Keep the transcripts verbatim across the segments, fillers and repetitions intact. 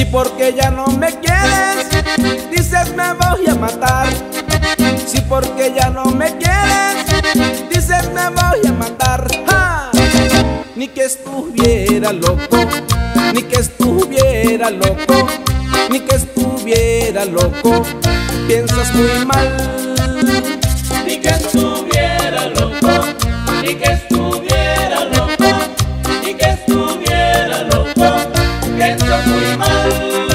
Si porque ya no me quieres, dices me voy a matar. Si porque ya no me quieres, dices me voy a matar. ¡Ja! Ni que estuviera loco, ni que estuviera loco, ni que estuviera loco, piensas muy mal. Ni que estuviera loco, ni que estuviera loco, ni que estuviera loco, piensas muy mal.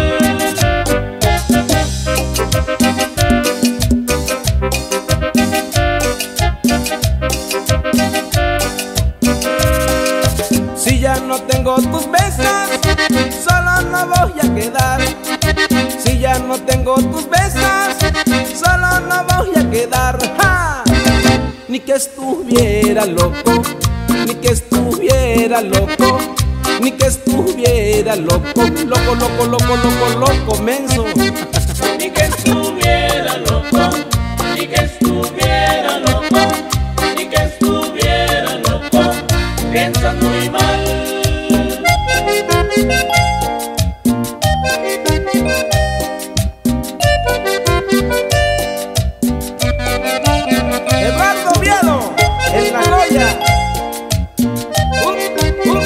Si ya no tengo tus besos, solo no voy a quedar. Si ya no tengo tus besos, solo no voy a quedar. ¡Ja! Ni que estuviera loco, ni que estuviera loco, ni que estuviera loco, loco, loco, loco, loco, loco, menso. Ni que estuviera loco, ni que estuviera loco, ni que estuviera loco, piensas muy mal. Eduardo Oviedo, en La Joya. Uh, uh.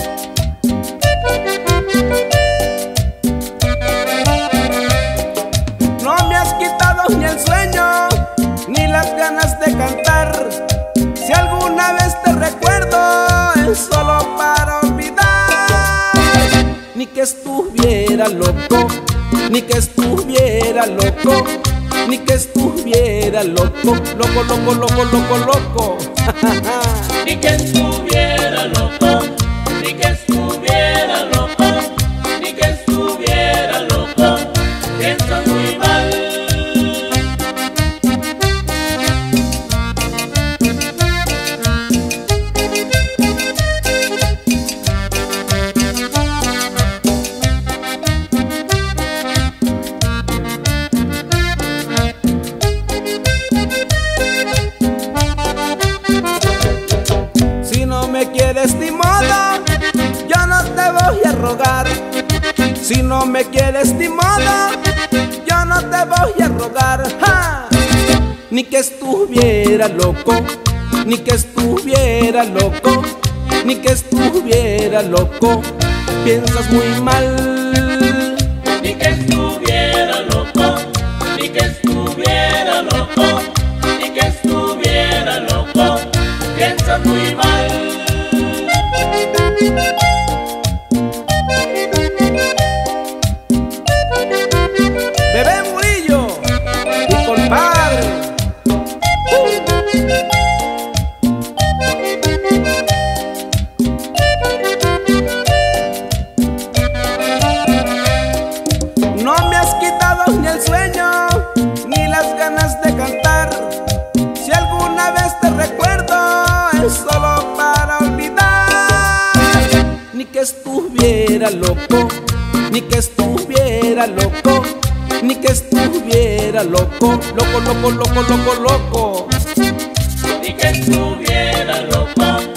No me has quitado ni el sueño, ni las ganas de cantar. Si alguna vez te recuerdo, es solo para olvidar. Ni que estuviera loco, ni que estuviera loco, ni que estuviera loco, loco, loco, loco, loco, loco. Ni que estuviera loco, ni que estuviera loco, ni que estuviera loco, piensas muy mal. Si no me quieres ni modo, yo no te voy a rogar. Si no me quieres ni modo, yo no te voy a rogar. ¡Ja! Ni que estuviera loco, ni que estuviera loco, ni que estuviera loco, piensas muy mal. Ni que estuviera loco, ni que estuviera loco, ni que estuviera loco, piensas muy mal. Bebé Murillo, tu compadre. No me has quitado ni el sueño, ni las ganas de cantar. Si alguna vez te recuerdo, es solo para olvidar. Ni que estuviera loco, ni que estuviera loco, ni que estuviera loco, loco, loco, loco, loco, loco. Ni que estuviera loco,